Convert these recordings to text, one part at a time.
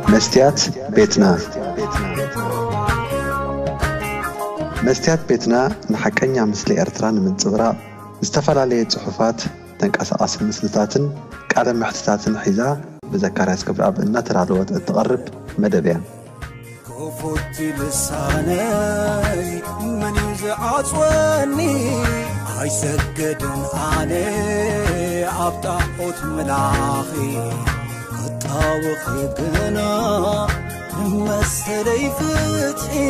مستيات بيتنا مستيات بيتنا نحكينا مثل إرتران من صغراء استفعل صحفات تنقص مسلتاتن قال محتتاتن حيزا بذكريات كبر أب إن ترعلوت تقرب مدبيا كفوتي لساني من يزعجوني هاي سجدن علي عبطاقوت ملاخي قطاوخي بنا مسلي فتحي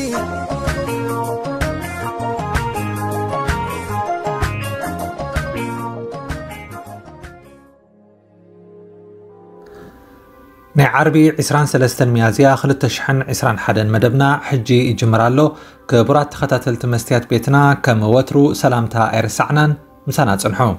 ناي عربي 23 ميازيا 2021 مدبنا حجي يجمرالو كبرات تخاتلت مستيات بيتنا كم وترو سلامتا ايرسعنان مسانا صنحو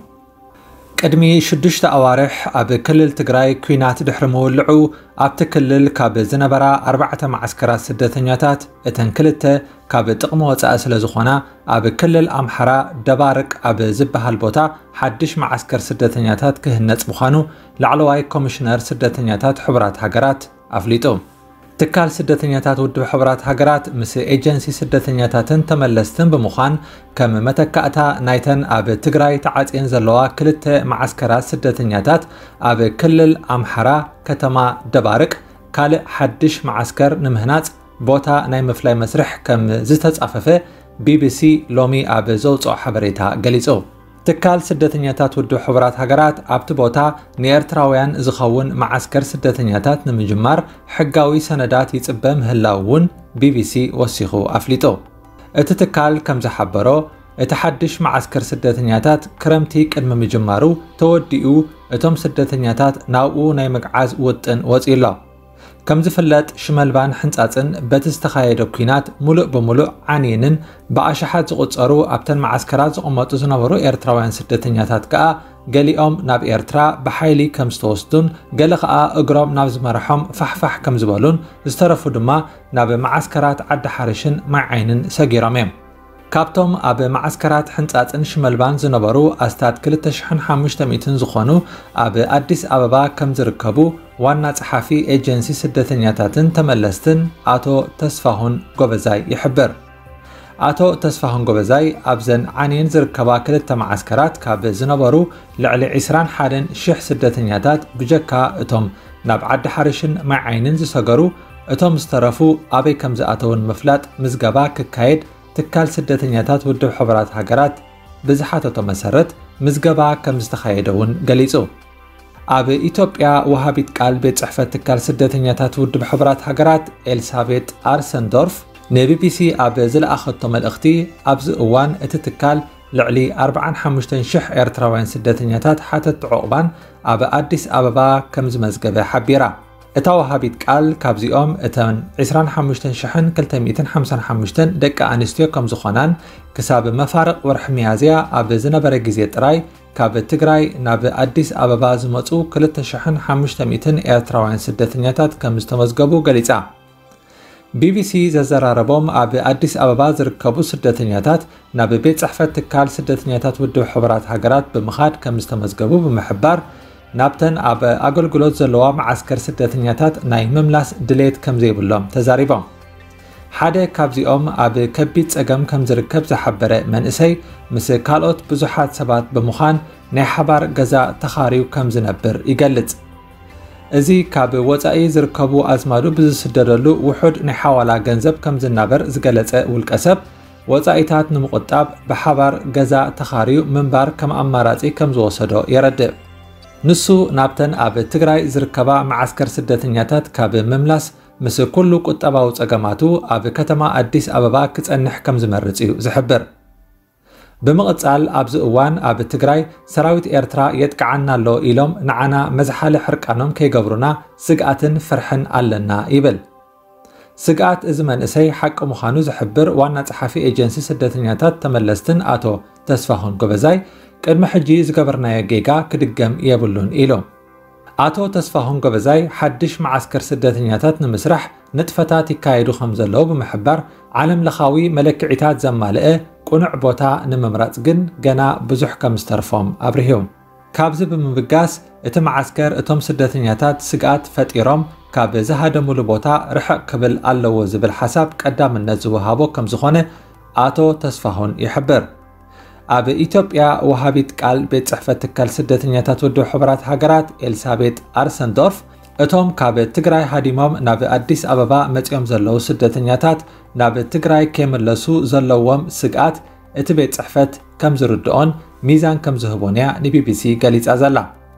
قدمي شدشت اوارح اب كلل تግራይ ኩናት ድሕሪ መወልዑ ኣብ ትክልል ካብ ዝነበራ 4 ማዕስከራት ስደተኛታት እተን ክልተ ካብ ጥቕሚ ወፃኢ ስለ ዝኾና ኣብ ክልል ኣምሓራ ደባርቅ ኣብ ዝበሃል ቦታ ሓድሽ ማዕስከር ስደተኛታት ክህነጽ ምዃኑ ላዕለዋይ ኮሚሽነር ስደተኛታት ሕቡራት ሃገራት ኣፍሊጡ ትካል ስደተኛታት ውድብ ሕቡራት ሃገራት ምስ ኤጀንሲ ስደተኛታትን ተመለስትን ብምዃን ከም መተካእታ ናይተን ኣብ ትግራይ ተዓጽየን ዘለዋ ክልተ ማዕስከራት ስደተኛታት ኣብ ክልል ኣምሓራ ከተማ ደባርቅ ካልእ ሓድሽ ማዕስከር ንምህናጽ ቦታ ናይ ምፍላይ መስርሕ ከም ዝተጻፈፈ ቢቢሲ ሎሚ ኣብ ዘውፅኦ ሓበሬታ ገሊጹ ትካል ስደተኛታት ውድብ ሕቡራት ሃገራት ኣብቲ ቦታ ንኤርትራውያን ዝኸውን ማዕስከር ስደተኛታት ንምጅማር ሕጋዊ ሰነዳት ይጽበ ምህላውን ቢቢሲ ወሲኹ ኣፍሊጡ እቲ ትካል ከም ዝሓበሮ እቲ ሓድሽ ማዕስከር ስደተኛታት ክረምቲ ቅድሚ ምጅማሩ ተወዲኡ እቶም ስደተኛታት ናብኡ ናይ መግዓዝ ውጥን ወፂሎ ከም ዝፍለጥ ሽመልባን ሕንጻጽን በቲ ዝተኻየደ ኩናት ሙሉእ ብምሉእ ዓንየንን ብኣሽሓት ዝቑጸሩ ኣብተን ማዕስከራት ዝቕመጡ ዝነበሩ ኤርትራውያን ስደተኛታት ከኣ ገሊኦም ናብ ኤርትራ ብሓይሊ ከም ዝተወስዱን ገለ ከኣ እግሮም ናብ ዝመርሖም ፋሕፋሕ ከም ዝበሉን ዝተረፉ ድማ ናብ ማዕስከራት ዓዲ ሓርሽን ማይ ዓይንን ሰጊሮም እዮም ካብቶም ኣብ ማዕስከራት ሕንጻጽን ሽመልባን ዝነበሩ ኣስታት 2500 ዝኾኑ ኣብ ኣዲስ ኣበባ ከም ዝርከቡ ዋና ጸሓፊ ኤጀንሲ ስደተኛታትን ተመለስትን ኣቶ ተስፋሁን ጎበዛይ ይሕብር ኣቶ ተስፋሁን ጎበዛይ ኣብዘን ዓንየን ዝርከባ ክልተ ማዕስከራት ካብ ዝነበሩ ልዕሊ 21,000 ስደተኛታት ብጀካ እቶም ናብ ዓዲ ሓርሽን ማይ ዓይንን ዝሰገሩ እቶም ዝተረፉ ኣበይ ከም ዝኣተውን ምፍላጥ ምዝገባ ክካየድ ትካል ስደተኛታት ውድብ ሕቡራት ሃገራት ብዝሓተቶ መሰረት ምዝገባ ከም ዝተኻየደውን ገሊጹ ኣብ ኢትዮጵያ ወሃቢት ቃል ቤት ጽሕፈት ትካል ስደተኛታት ውድብ ሕቡራት ሃገራት ኤልሳቤጥ ኣርሰንዶርፍ ንቢቢሲ ኣብ ዝለኣኸቶ መልእኽቲ ኣብዚ እዋን እቲ ትካል ልዕሊ 45,000 ኤርትራውያን ስደተኛታት ሓተት ዕቑባን ኣብ ኣዲስ ኣበባ ከም ዝመዝገበ ሓቢራ እታ ወሃቢት ቃል ካብዚኦም እተን 25,255 ደቂ ኣንስትዮ ከም ዝኾናን ክሳብ መፋርቕ ወርሒ ሚያዝያ ኣብ ዝነበረ ግዜ ጥራይ ካብ ትግራይ ናብ ኣዲስ ኣበባ ዝመጹ 2,500 ኤርትራውያን ስደተኛታት ከም ዝተመዝገቡ ገሊጻ ቢቢሲ ዘዘራረቦም ኣብ ኣዲስ ኣበባ ዝርከቡ ስደተኛታት ናብ ቤት ጽሕፈት ትካል ስደተኛታት ውድብ ሕቡራት ሃገራት ብምኻድ ከም ዝተመዝገቡ ብምሕባር ናብተን ኣብ ኣገልግሎት ዘለዋ ማዕስከር ስደተኛታት ናይ ምምላስ ድሌት ከም ዘይብሎም ተዛሪቦም ሓደ ካብዚኦም ኣብ ከቢድ ጸገም ከም ዝርከብ ዝሓበረ መንእሰይ ምስ ካልኦት ብዙሓት ሰባት ብምዃን ናይ ሓባር ገዛ ተኻሪው ከም ዝነብር ይገልጽ እዚ ካብ ወጻኢ ዝርከቡ ኣዝማዱ ብዝስደደሉ ውሑድ ናይ ሓዋላ ገንዘብ ከም ዝናበር ዝገለጸ ውልቀ ሰብ ወጻኢታት ንምቁጣብ ብሓባር ገዛ ተኻሪው ምንባር ከም ኣማራጺ ከም ዝወሰዶ የረድእ ንሱ ናብተን ኣብ ትግራይ ዝርከባ ማዕስከር ስደተኛታት ካብ ምምላስ ምስ ኩሉ ቁጠባዊ ጸገማቱ ኣብ ከተማ ኣዲስ ኣበባ ክጸንሕ ከም ዝመርጽ እዩ ዝሕብር ብምቕጻል ኣብዚ እዋን ኣብ ትግራይ ሰራዊት ኤርትራ የጥቃዓና ኣሎ ኢሎም ንዓና መዝሓሊ ሕርቃኖም ከይገብሩና ስግኣትን ፍርሕን ኣለና ይብል ስግኣት እዚ መንእሰይ ሓቂ ምዃኑ ዝሕብር ዋና ጸሓፊ ኤጀንሲ ስደተኛታት ተመለስትን ኣቶ ተስፋሁን ጎበዛይ ቅድሚ ሕጂ ዝገበርናዮ ጌጋ ክድገም የብሉን ኢሎም ኣቶ ተስፋሁን ጎበዛይ ሓድሽ ማዕስከር ስደተኛታት ንምስራሕ ንጥፈታት ይካየዱ ከም ዘለዉ ብምሕባር ዓለም ለኻዊ መለክዒታት ዘማልአ ቁኑዕ ቦታ ንምምራጽ ግን ገና ብዙሕ ከም ዝተርፎም ኣብርሂዮም ካብዚ ብምብጋስ እቲ ማዕስከር እቶም ስደተኛታት ስግኣት ፈጢሮም ካብ ዝሃደሙሉ ቦታ ርሕቕ ክብል ኣለዎ ዝብል ሓሳብ ቀዳምነት ዝወሃቦ ከም ዝኾነ ኣቶ ተስፋሁን ይሕብር። ኣብ ኢትዮጵያ ወሃቢት ቃል ቤት ጽሕፈት ትካል ስደተኛታት ውድብ ሕብራት ሃገራት ኤልሳቤጥ ኣርሰንዶርፍ እቶም ካብ ትግራይ ሃዲሞም ናብ ኣዲስ ኣበባ መጽኦም ዘለዉ ስደተኛታት ናብ ትግራይ ከይምለሱ ዘለዎም ስግኣት እቲ ቤት ጽሕፈት ከም ዝርድኦን ሚዛን ከም ዝህቦን እያ ንቢቢሲ ገሊጻ ዘላ።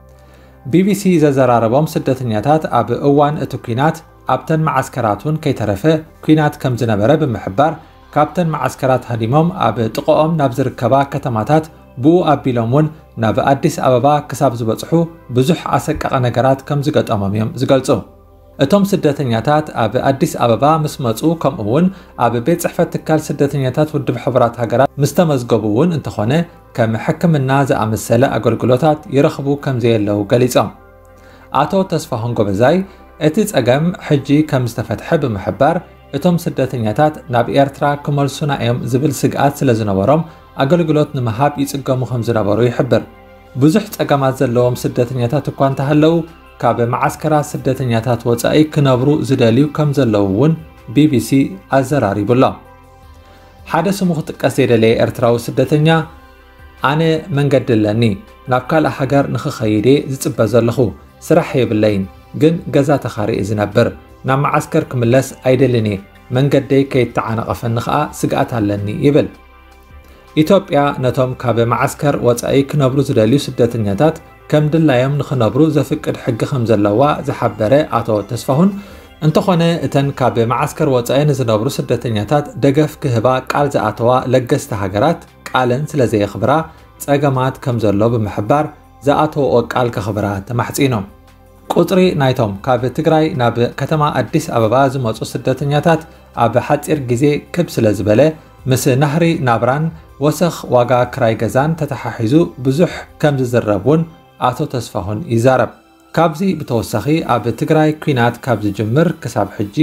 ቢቢሲ ዘዘራረቦም ስደተኛታት ኣብ እዋን እቲ ኩናት ኣብተን ማዓስከራቱን ከይተረፈ ኩናት ከም ዝነበረ ብምሕባር ካብተን ማዓስከራት ሃዲሞም ኣብ ጥቆኦም ናብ ዝርከባ ከተማታት ብኡ ኣቢሎም እውን ናብ ኣዲስ ኣበባ ክሳብ ዝበጽሑ ብዙሕ ኣሰቃቂ ነገራት ከም ዝገጠሞም እዮም ዝገልጹ። እቶም ስደተኛታት ኣብ ኣዲስ ኣበባ ምስ መጹ ከምኡ እውን ኣብ ቤት ጽሕፈት ትካል ስደተኛታት ውድብ ሕብራት ሃገራት ምስ ተመዝገቡ እውን እንተኾነ ከም ሕክምና ዝኣመሰለ ኣገልግሎታት ይረኽቡ ከም ዘየለው ገሊጾም። ኣቶ ተስፋሁን ጎበዛይ እቲ ጸገም ሕጂ ከም ዝተፈትሐ ብምሕባር እቶም ስደተኛታት ናብ ኤርትራ ክመልሱና እዮም ዝብል ስግኣት ስለ ዝነበሮም ኣገልግሎት ንምሃብ ይጽገሙ ከም ዝነበሩ ይሕብር። ብዙሕ ጸገማት ዘለዎም ስደተኛታት እኳ እንተሃለዉ ካብ ማዓስከራት ስደተኛታት ወጻኢ ክነብሩ ዝደልዩ ከም ዘለዉ እውን ቢቢሲ ኣዘራሪቡሎ። ሓደ ስሙ ክጥቀስ ዘይደለየ ኤርትራዊ ስደተኛ ኣነ መንገዲ ኣለኒ ናብ ካልእ ሃገር ንኽኸይደ ዝጽበ ዘለኹ ስራሕ የብለይን ግን ገዛ ተኻሪእ ዝነብር ናብ ማዓስከር ክምለስ ኣይደልን እየ መንገደይ ከይተዓነቐፈኒ ኸኣ ስግኣት ኣለኒ ይብል። ኢትዮጵያ ነቶም ካብ ማዓስከር ወጻኢ ክነብሩ ዝደልዩ ስደተኛታት ከም ድላዮም ንኽነብሩ ዘፍቅድ ሕጊ ከም ዘለዋ ዝሓበረ ኣቶ ተስፋሁን እንተኾነ እተን ካብ ማዓስከር ወጻኢ ንዝነብሩ ስደተኛታት ደገፍ ክህባ ቃል ዝኣተዋ ለገስቲ ሃገራት ቃልን ስለ ዘየኽብራ ጸገማት ከም ዘሎ ብምሕባር ዝኣተወኦ ቃል ከኽብራ ተማሕጺኖም። ቁጥሪ ናይቶም ካብ ትግራይ ናብ ከተማ ኣዲስ ኣበባ ዝመጹ ስደተኛታት ኣብ ሓፂር ግዜ ክብ ስለ ዝበለ ምስ ናህሪ ናብራን ወሰኽ ዋጋ ክራይ ገዛን ተተሓሒዙ ብዙሕ ከም ዝዝረቡን ኣቶ ተስፋሁን ይዛረብ። ካብዚ ብተወሳኺ ኣብ ትግራይ ኩናት ካብ ዝጅምር ክሳብ ሕጂ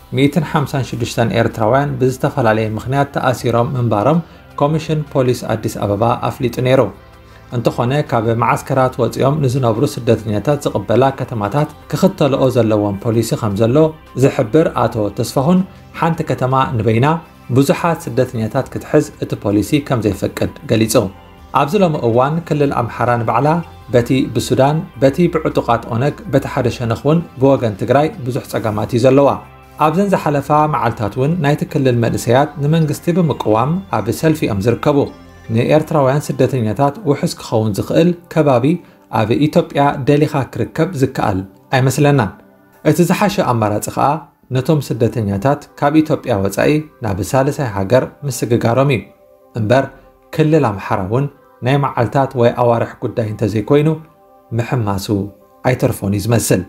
156 ኤርትራውያን ብዝተፈላለየ ምኽንያት ተኣሲሮም ምንባሮም ኮሚሽን ፖሊስ ኣዲስ ኣበባ ኣፍሊጡ ነይሩ። እንተኾነ ካብ ማዓስከራት ወፂኦም ንዝነብሩ ስደተኛታት ዝቕበላ ከተማታት ክኽተልኦ ዘለዎም ፖሊሲ ከም ዘሎ ዝሕብር ኣቶ ተስፋሁን ሓንቲ ከተማ ንበይና ብዙሓት ስደተኛታት ክትሕዝ እቲ ፖሊሲ ከም ዘይፈቅድ ገሊጹ። ኣብዚ ሎሚ እዋን ክልል ኣምሓራ ንባዕላ በቲ ብሱዳን በቲ ብዕጡቓት ኦነግ በቲ ሓደ ሸነኽ እውን ብወገን ትግራይ ብዙሕ ጸገማት እዩ ዘለዋ። ኣብዘን ዝሓለፋ መዓልታት እውን ናይቲ ክልል መንእሰያት ንመንግስቲ ብምቅዋም ኣብ ሰልፊ እዮም ዝርከቡ። ንኤርትራውያን ስደተኛታት ውሕስ ክኸውን ዝኽእል ከባቢ ኣብ ኢትዮጵያ ደሊኻ ክርከብ ዝከኣል ኣይመስለናን። እቲ ዝሓሸ ኣማራፂ ኸኣ ነቶም ስደተኛታት ካብ ኢትዮጵያ ወጻኢ ናብ ሳልሳይ ሃገር ምስግጋሮም እዩ እምበር ክልል ኣምሓራ እውን ናይ መዓልታት ወይ ኣዋርሕ ጉዳይ እንተዘይኮይኑ ምሕማሱ ኣይተርፎን እዩ ዝመስል።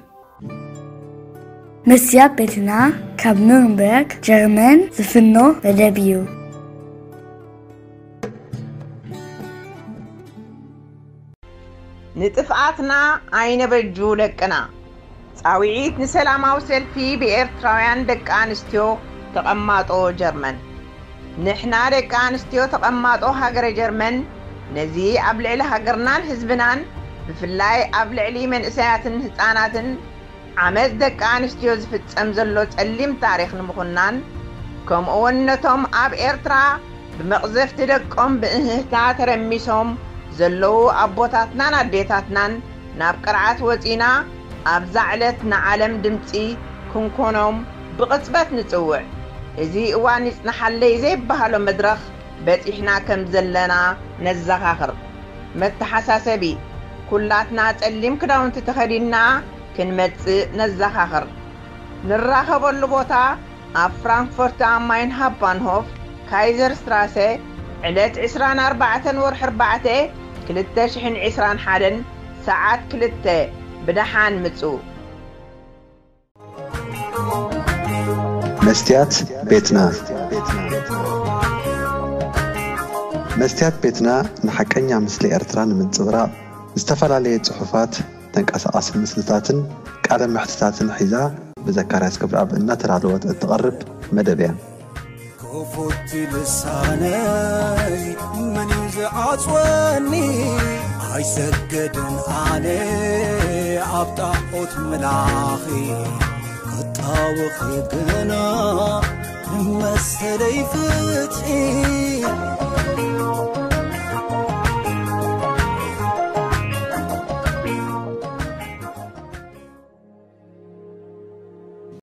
መስትያት ቤትና ካብ ኑርንበርግ ጀርመን ዝፍኖ መደብ እዩ። ንጥፍኣትና ኣይነበጁ ደቅና ጻውዒት ንሰላማዊ ሰልፊ ብኤርትራውያን ደቂ ኣንስትዮ ተቐማጦ ጀርመን ንሕና ደቂ ኣንስትዮ ተቐማጦ ሃገረ ጀርመን ነዚ ኣብ ልዕሊ ሃገርናን ህዝብናን ብፍላይ ኣብ ልዕሊ መንእሰያትን ህፃናትን ዓመፅ ደቂ ኣንስትዮ ዝፍጸም ዘሎ ጸሊም ታሪኽ ንምኹናን ከምኡውን ነቶም ኣብ ኤርትራ ብመቕዘፍቲ ደቆም ብእህታ ተረሚሶም ዘለዉ ኣቦታትናን ኣዴታትናን ናብ ቅርዓት ወፂና ኣብ ዛዕለት ንዓለም ድምፂ ክንኮኖም ብቕፅበት ንጽውዕ እዚ እዋን ይጽናሓለይ ዘይበሃሎ መድረኽ በፂሕና ከም ዘለና ነዘኻኽር መተሓሳሰቢ ኩላትና ጸሊም ክዳውንቲ ተኸዲና ክንመጽእ ነዘኻኽር ንራኸበሉ ቦታ ኣብ ፍራንክፈርት am Main-Hauptbahnhof ካይዘር ስትራሴ ዕለት 24 ወርሒ 4 2021 ሰዓት 2 ብደሓን ምጹ መስትያት ቤትና መስትያት ቤትና ንሐቀኛ ምስሊ ኤርትራ ንምንጽብራቕ ዝተፈላለዩ ጽሑፋት ተንቀሳቓሲ ምስልታትን ቃለ መሕትታትን ሒዛ ብዘካርያስ ክብረኣብ እናተዳለወት እትቐርብ መደብ እያ። كفوت لساني من يزعصوني عيسجدن علي عبطاقوت ملاخي ታወኺ ገና መሰለይ ፍትሒ